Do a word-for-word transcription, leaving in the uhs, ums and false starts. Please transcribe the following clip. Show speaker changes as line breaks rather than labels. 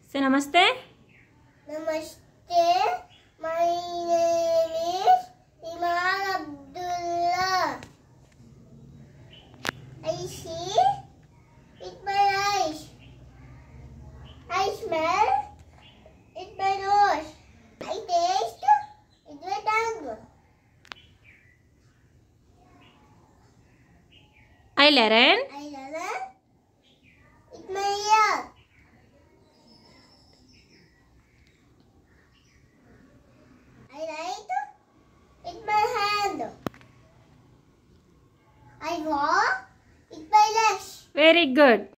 Say namaste.
Namaste. My name is Sk.Imaad. I see with my eyes. I smell with my nose. I taste with my tongue.
I learn.
I learn with my ear. I write with my hand. I walk with my legs.
Very good.